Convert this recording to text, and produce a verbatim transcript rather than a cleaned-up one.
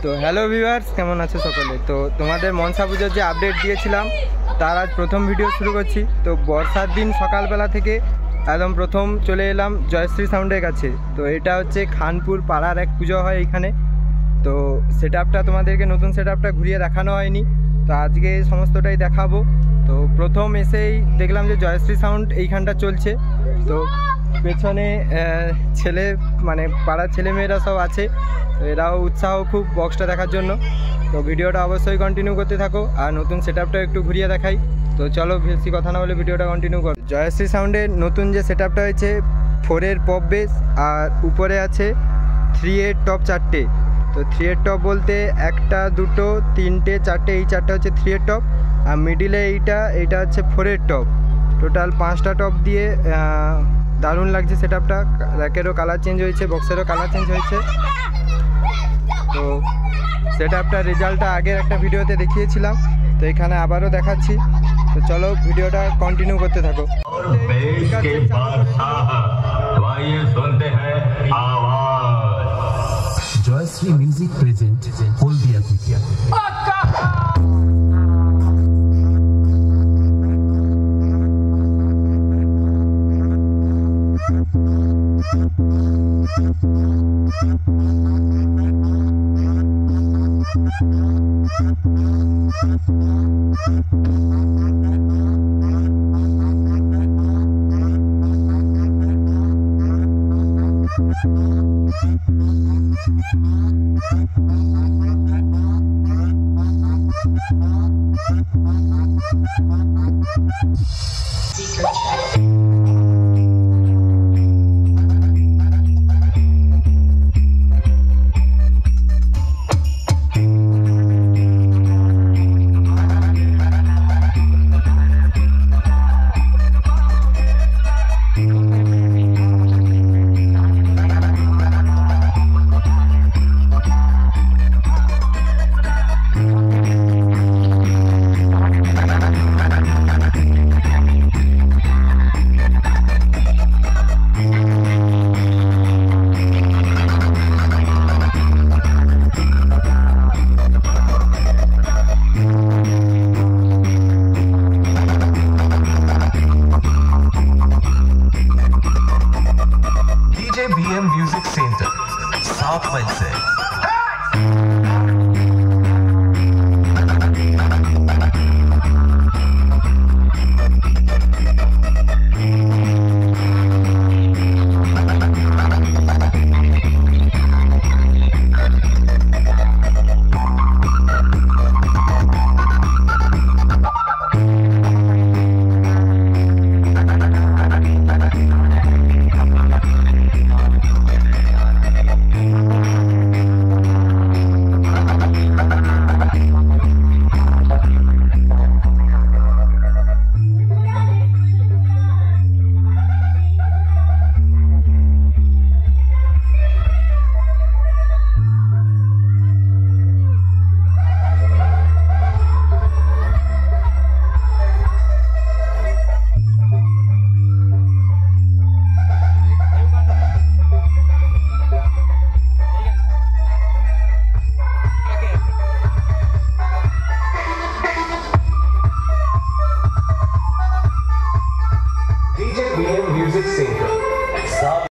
তো hello viewers, কেমন আছো সকলে? তো তোমাদের মনসা পুজোর যে আপডেট দিয়েছিলাম তার আজ প্রথম ভিডিও শুরু করছি। তো বর্ষার দিন সকালবেলা থেকে একদম প্রথম চলে এলাম জয়শ্রী সাউন্ডের কাছে। তো এটা হচ্ছে খানপুর পাড়ার এক পুজো হয় এখানে। তো সেট আপটা তোমাদেরকে নতুন সেট আপটা ঘুরিয়ে দেখানো হয়নি, তো আজকে সমস্তটাই দেখাবো। তো প্রথম এসেই দেখলাম যে জয়শ্রী সাউন্ড এইখানটা চলছে। তো পেছনে ছেলে মানে পাড়ার ছেলেমেয়েরা সব আছে, তো এরাও উৎসাহ খুব বক্সটা দেখার জন্য। তো ভিডিওটা অবশ্যই কন্টিনিউ করতে থাকো, আর নতুন সেট আপটা একটু ঘুরিয়ে দেখাই। তো চলো বেশি কথা না বলে ভিডিওটা কন্টিনিউ করো। জয়শ্রী সাউন্ডের নতুন যে সেট আপটা হয়েছে ফোরের পপ বেস, আর উপরে আছে থ্রি এর টপ চারটে। তো থ্রি এর টপ বলতে একটা দুটো তিনটে চারটে, এই চারটা হচ্ছে থ্রি এর টপ, আর মিডিলে এইটা এইটা হচ্ছে ফোরের টপ। টোটাল পাঁচটা টপ দিয়ে দারুণ লাগছে সেট আপটা। র্যাকেরও কালার চেঞ্জ হয়েছে, বক্সেরও কালার চেঞ্জ হয়েছে। তো সেট আপটার রেজাল্টটা আগের একটা ভিডিওতে দেখিয়েছিলাম, তো এখানে আবারও দেখাচ্ছি। তো চলো ভিডিওটা কন্টিনিউ করতে থাকো। জয়শ্রী মিউজিক প্রেজেন্ট হলদিয়া কুটিয়া। Secret check.